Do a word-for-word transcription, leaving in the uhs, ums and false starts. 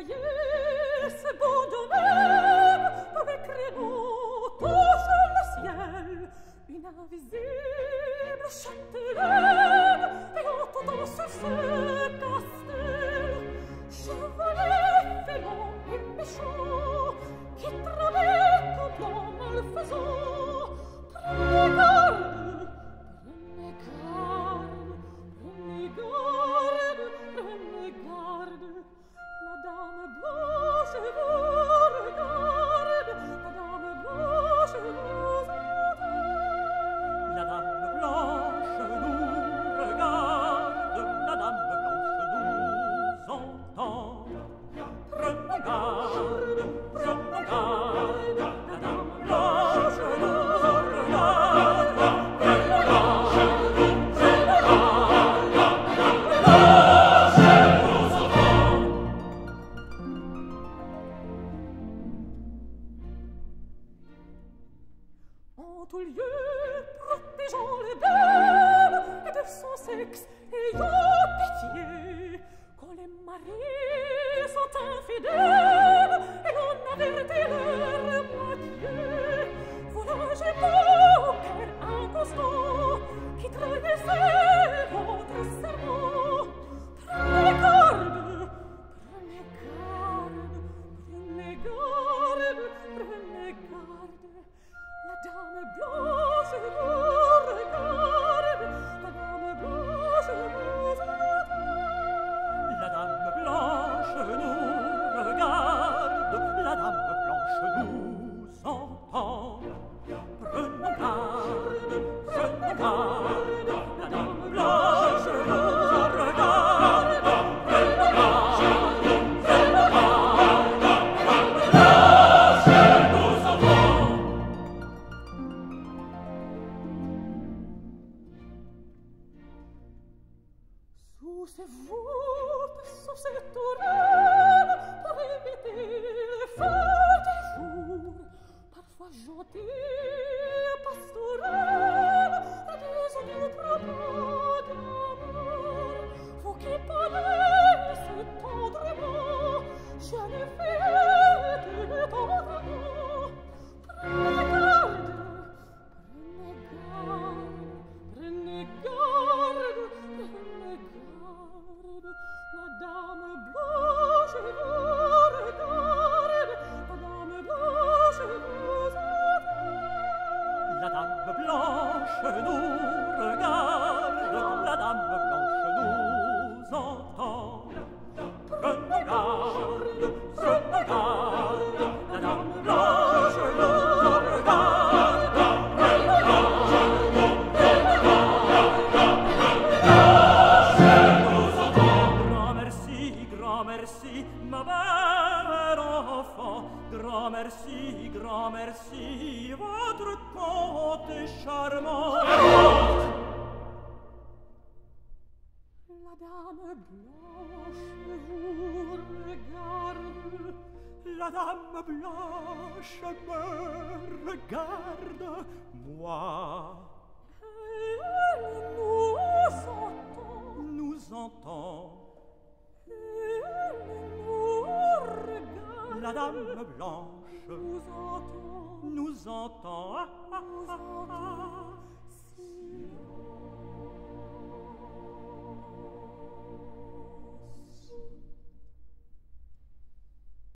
voyez ce beau domaine, avec créneaux touche le ciel, une invisible châtelaine, et en entendant sur ce castel, chevalet félon et méchant, qui travaille comme en malfaisant. Prenez garde, prenez garde, prenez garde, prenez garde, la dame blanche vous regarde, la dame blanche vous entend. La dame blanche nous regarde, la dame blanche nous entend. Prenez garde, prenez garde, la dame blanche nous regarde, prenez garde, prenez garde, la dame blanche nous entend. En tout lieu, protégeant les belles et de son sexe ayant pitié, quand les maris sont infidèles et l'on avertit leur moitié, voilà j'ai beau cœur inconstant qui trahissait votre serment. Prenez garde, prenez garde, prenez garde, prenez garde, la dame blanche vous regarde, la dame blanche vous entend. La dame blanche nous regarde, la dame blanche nous entend. Prenons garde, prenons garde, la dame blanche nous regarde, prenons garde, prenons garde, la dame blanche nous entend. Sous ces voûtes, sous cette tourelle, pour éviter les feux du jour, parfois gentille, pastorelle, et des odieux propos d'amour, vous qui parlez si tendrement, je le fais de tendrement. Prenez garde, prenez garde, prenez garde, prenez garde, la dame blanche vous regarde, la dame blanche vous entend. La dame blanche nous regarde, la dame blanche nous entend. Prenons garde, prenons garde, la dame blanche nous regarde, prenons garde, prenons garde, la dame blanche nous entend. Grand merci, grand merci, ma belle enfant, grand merci, grand merci, votre conte est charmant. La dame blanche vous regarde, La dame blanche me regarde, moi elle nous entend, nous entend. elle nous regarde, La dame blanche nous entend, nous entend. Ah, ah, ah, ah. si